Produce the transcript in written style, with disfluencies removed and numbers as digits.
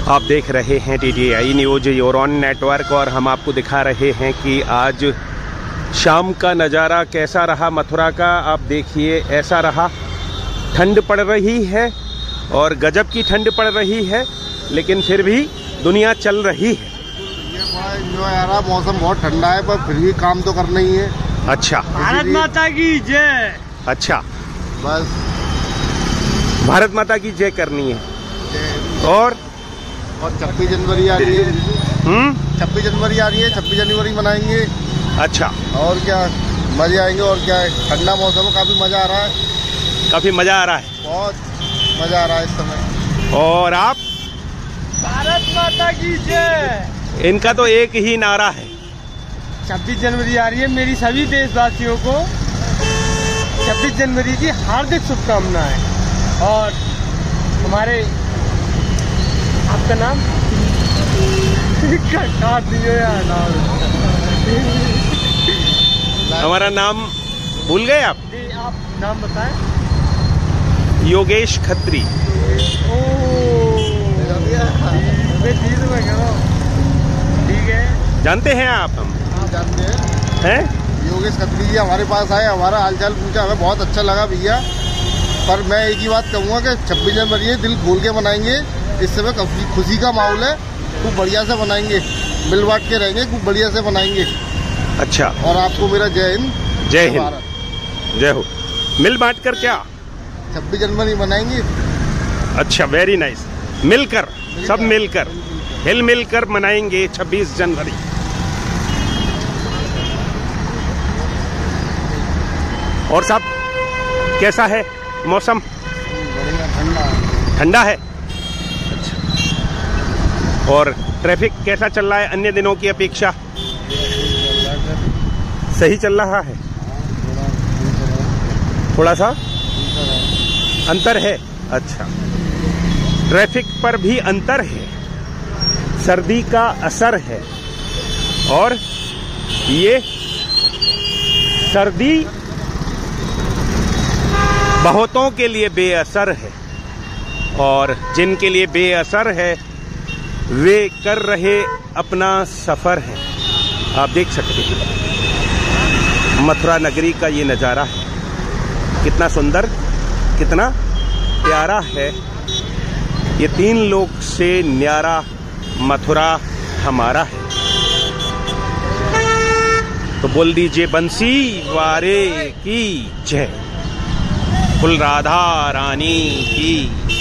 आप देख रहे हैं TTI न्यूज यूरोन नेटवर्क और हम आपको दिखा रहे हैं कि आज शाम का नज़ारा कैसा रहा मथुरा का। आप देखिए ऐसा रहा, ठंड पड़ रही है और गजब की ठंड पड़ रही है, लेकिन फिर भी दुनिया चल रही है। जो यार मौसम बहुत ठंडा है पर फिर भी काम तो करना ही है। अच्छा, भारत माता की जय। अच्छा, बस भारत माता की जय करनी है। और 26 जनवरी आ रही है। 26 जनवरी आ रही है, 26 जनवरी मनाएंगे। अच्छा, और क्या मजे आएंगे। और क्या है, ठंडा मौसम है, काफी मजा आ रहा है। काफी मजा आ रहा है, बहुत मजा आ रहा है इस समय। और आप? भारत माता की जय। इनका तो एक ही नारा है। 26 जनवरी आ रही है, मेरी सभी देशवासियों को 26 जनवरी की हार्दिक शुभकामनाएं। और हमारे, आपका नाम काट दियो यार नाम। हमारा नाम भूल गए आप? आप नाम बताएं। योगेश खत्री। ठीक है, जानते हैं आप? हम जानते हैं। योगेश खत्री जी हमारे पास आए, हमारा हालचाल पूछा, हमें बहुत अच्छा लगा भैया। पर मैं एक ही बात कहूँगा कि 26 जनवरी है, दिल खोल के मनाएंगे। इस समय काफी खुशी का माहौल है, खूब बढ़िया से मनाएंगे, मिल बांट के रहेंगे, खूब बढ़िया से मनाएंगे। अच्छा, और आपको मेरा जय हिंद। जय हिंद, जय हो। मिल बांट कर क्या? 26 जनवरी मनाएंगे। अच्छा, वेरी नाइस। मिलकर, सब मिलकर, हिल मिलकर मनाएंगे 26 जनवरी। और सब कैसा है मौसम? बढ़िया, ठंडा ठंडा है। अच्छा, और ट्रैफिक कैसा चल रहा है अन्य दिनों की अपेक्षा? सही चल रहा है, थोड़ा सा अंतर है। अच्छा, ट्रैफिक पर भी अंतर है, सर्दी का असर है। और ये सर्दी बहुतों के लिए बेअसर है, और जिनके लिए बेअसर है वे कर रहे अपना सफर है। आप देख सकते हैं मथुरा नगरी का ये नज़ारा है, कितना सुंदर, कितना प्यारा है। ये 3 लोक से न्यारा मथुरा हमारा है। तो बोल दीजिए बंसी वारे की जय, कुल राधा रानी की